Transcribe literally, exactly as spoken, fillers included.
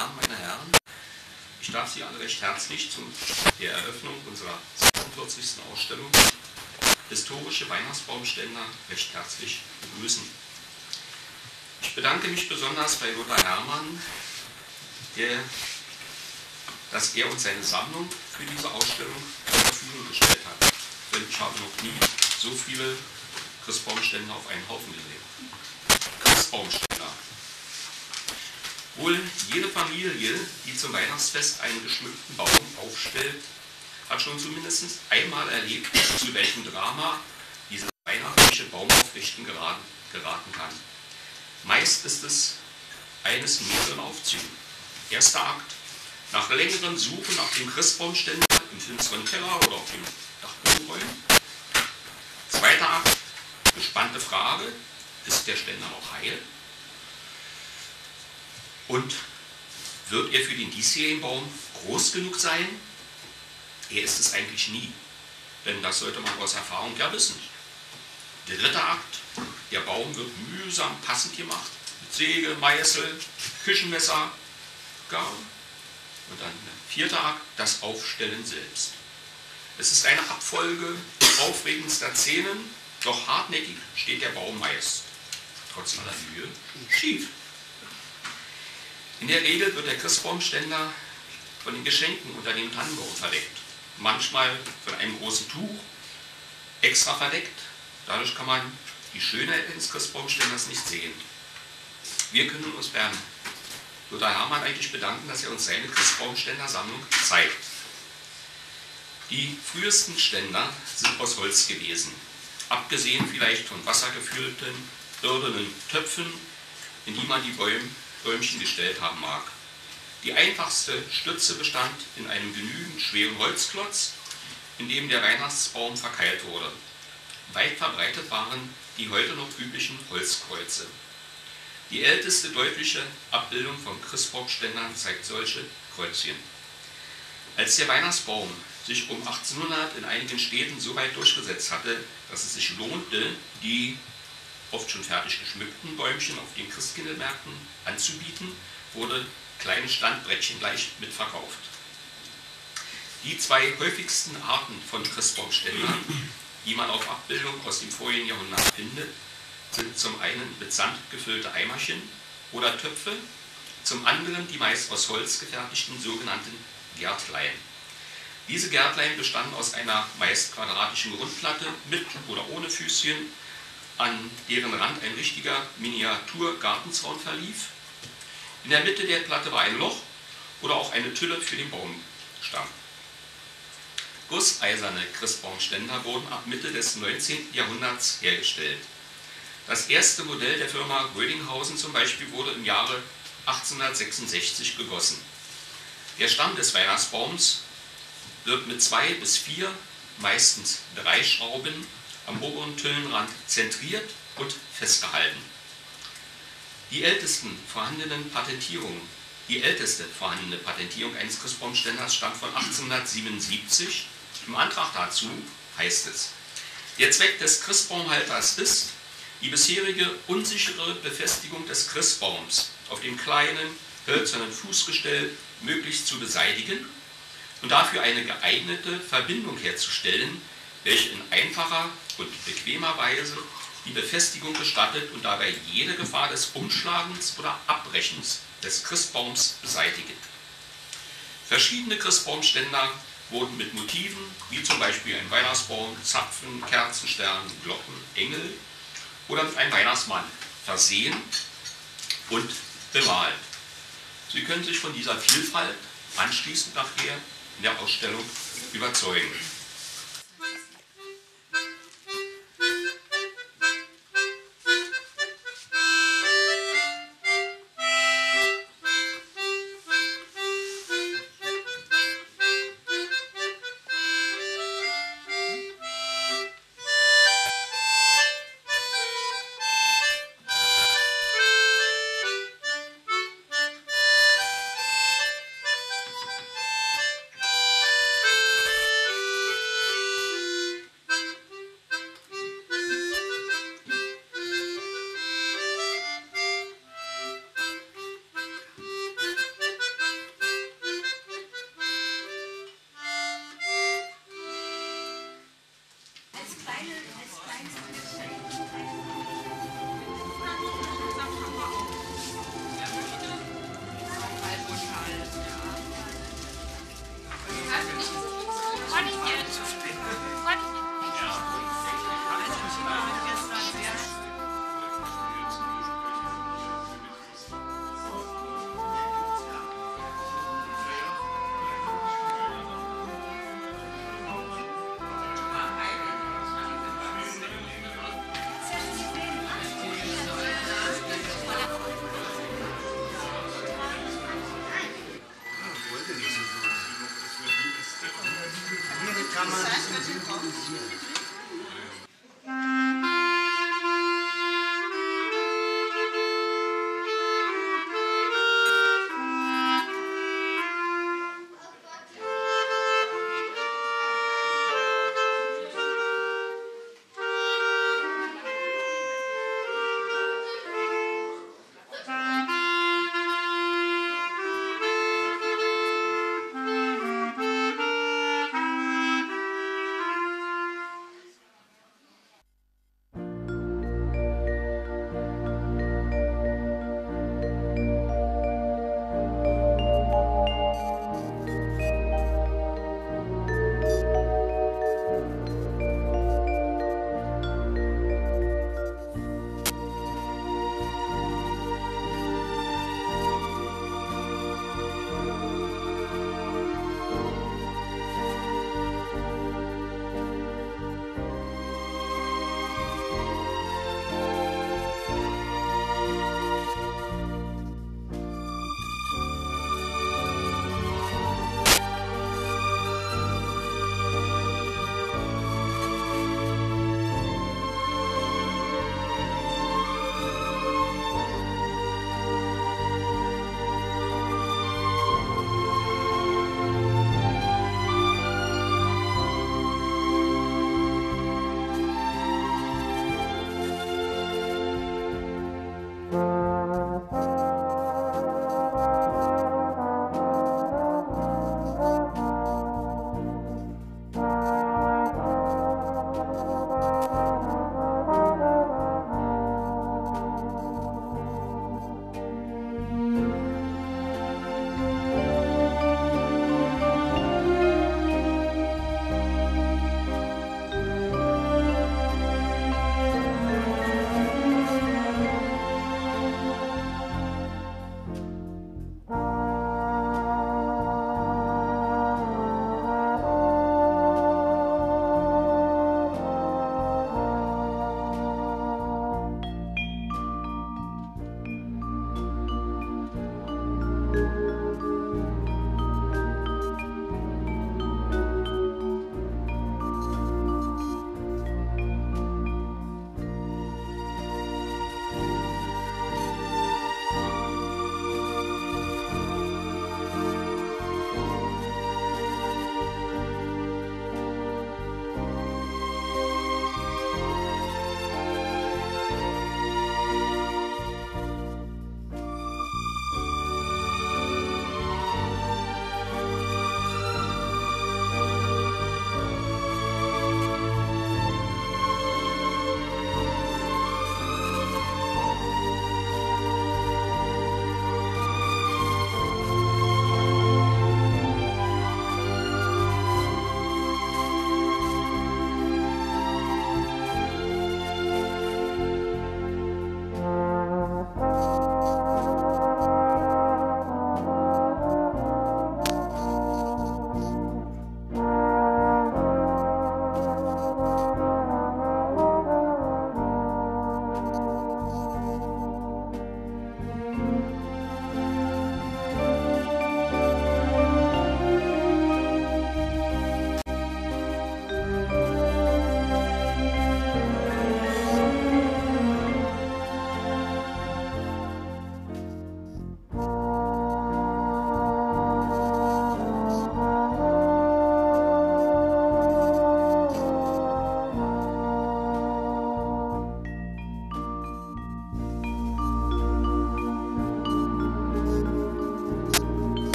Damen, meine Herren, ich darf Sie alle recht herzlich zu der Eröffnung unserer sechsundvierzigsten Ausstellung Historische Weihnachtsbaumständer recht herzlich begrüßen. Ich bedanke mich besonders bei Lothar Hermann, der, dass er uns seine Sammlung für diese Ausstellung zur Verfügung gestellt hat. Denn ich habe noch nie so viele Christbaumständer auf einen Haufen gesehen. Christbaumständer. Wohl jede Familie, die zum Weihnachtsfest einen geschmückten Baum aufstellt, hat schon zumindest einmal erlebt, zu welchem Drama dieses weihnachtliche Baumaufrichten geraten, geraten kann. Meist ist es eines in mehreren Aufzügen. Erster Akt: nach längerem Suchen nach dem Christbaumständer im finsteren Keller oder auf dem Dachbodenräumen. Zweiter Akt: gespannte Frage: ist der Ständer noch heil? Und wird er für den diesjährigen Baum groß genug sein? Er ist es eigentlich nie, denn das sollte man aus Erfahrung ja wissen. Der dritte Akt: der Baum wird mühsam passend gemacht, mit Säge, Meißel, Küchenmesser, Garn. Und dann der vierte Akt: das Aufstellen selbst. Es ist eine Abfolge aufregendster Szenen, doch hartnäckig steht der Baum meist, trotz aller Mühe, schief. In der Regel wird der Christbaumständer von den Geschenken unter dem Tannenbaum verdeckt. Manchmal von einem großen Tuch extra verdeckt. Dadurch kann man die Schönheit eines Christbaumständers nicht sehen. Wir können uns bei Lothar Hermann eigentlich bedanken, dass er uns seine Christbaumständersammlung zeigt. Die frühesten Ständer sind aus Holz gewesen, abgesehen vielleicht von wassergefüllten, irdenen Töpfen, in die man die Bäum, Bäumchen gestellt haben mag. Die einfachste Stütze bestand in einem genügend schweren Holzklotz, in dem der Weihnachtsbaum verkeilt wurde. Weit verbreitet waren die heute noch üblichen Holzkreuze. Die älteste deutliche Abbildung von Christbaumständern zeigt solche Kreuzchen. Als der Weihnachtsbaum sich um achtzehnhundert in einigen Städten so weit durchgesetzt hatte, dass es sich lohnte, die oft schon fertig geschmückten Bäumchen auf den Christkindlmärkten anzubieten, wurde kleine Standbrettchen gleich mitverkauft. Die zwei häufigsten Arten von Christbaumständern, die man auf Abbildung aus dem vorigen Jahrhundert findet, sind zum einen mit Sand gefüllte Eimerchen oder Töpfe, zum anderen die meist aus Holz gefertigten sogenannten Gärtlein. Diese Gärtlein bestanden aus einer meist quadratischen Grundplatte mit oder ohne Füßchen, an deren Rand ein richtiger Miniatur-Gartenzaun verlief. In der Mitte der Platte war ein Loch oder auch eine Tülle für den Baumstamm. Gusseiserne Christbaumständer wurden ab Mitte des neunzehnten Jahrhunderts hergestellt. Das erste Modell der Firma Rödinghausen zum Beispiel wurde im Jahre achtzehnhundertsechsundsechzig gegossen. Der Stamm des Weihnachtsbaums wird mit zwei bis vier, meistens drei Schrauben am oberen Tüllenrand zentriert und festgehalten. Die ältesten vorhandenen Patentierungen, die älteste vorhandene Patentierung eines Christbaumständers stammt von achtzehnhundertsiebenundsiebzig. Im Antrag dazu heißt es: der Zweck des Christbaumhalters ist, die bisherige unsichere Befestigung des Christbaums auf dem kleinen, hölzernen Fußgestell möglichst zu beseitigen und dafür eine geeignete Verbindung herzustellen, welche in einfacher und bequemer Weise die Befestigung gestattet und dabei jede Gefahr des Umschlagens oder Abbrechens des Christbaums beseitigt. Verschiedene Christbaumständer wurden mit Motiven, wie zum Beispiel ein Weihnachtsbaum, Zapfen, Kerzenstern, Glocken, Engel oder mit einem Weihnachtsmann versehen und bemalt. Sie können sich von dieser Vielfalt anschließend nachher in der Ausstellung überzeugen.